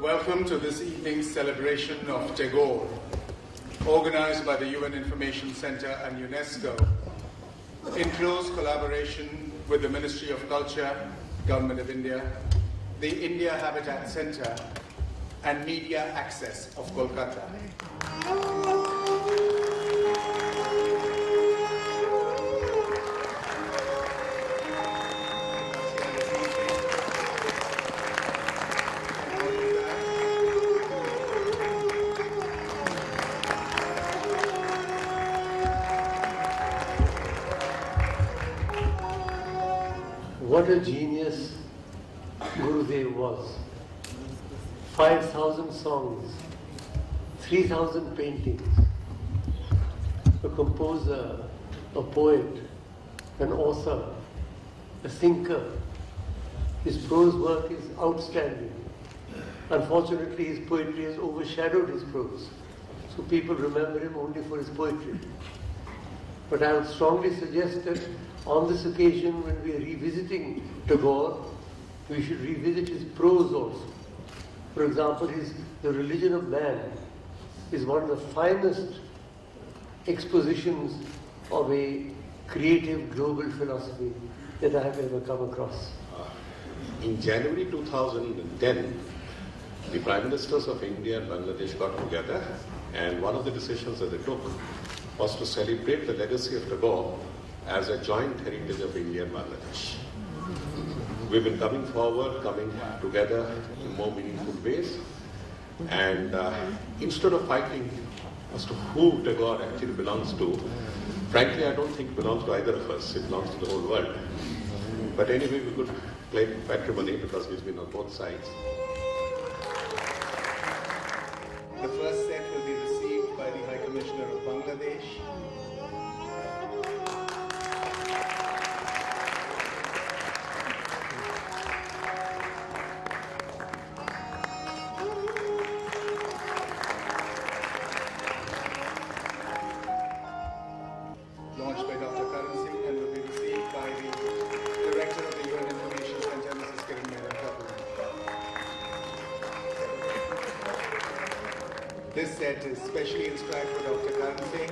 Welcome to this evening's celebration of Tagore, organized by the UN Information Center and UNESCO, in close collaboration with the Ministry of Culture, Government of India, the India Habitat Center, and Media Access of Kolkata. What a genius Gurudev was. 5,000 songs, 3,000 paintings, a composer, a poet, an author, a thinker. His prose work is outstanding. Unfortunately, his poetry has overshadowed his prose, so people remember him only for his poetry. But I would strongly suggest that on this occasion, when we are revisiting Tagore, we should revisit his prose also. For example, The Religion of Man is one of the finest expositions of a creative global philosophy that I have ever come across. In January 2010, the Prime Ministers of India and Bangladesh got together, and one of the decisions that they took was to celebrate the legacy of Tagore as a joint heritage of India and Bangladesh. We've been coming together in more meaningful ways, and instead of fighting as to who Tagore actually belongs to, frankly, I don't think it belongs to either of us. It belongs to the whole world. But anyway, we could play patrimony because he's been on both sides. The first set will be received by the High Commissioner of Bangladesh. Launched by Dr. Karan Singh and will be received by the Director of the UN Information Center, Mrs. Gurudev Rabindranath. This set is specially inscribed for Dr. Karan Singh.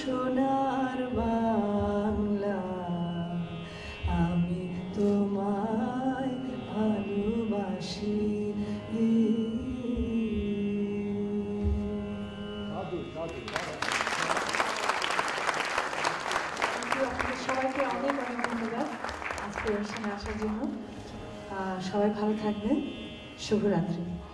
সোনার বাংলা আমি তোমায় ভালোবাসি সবাইকে অনেক অনেক ধন্যবাদ আজকে অনুষ্ঠানে আসার জন্য সবাই ভালো থাকবেন শুভরাত্রি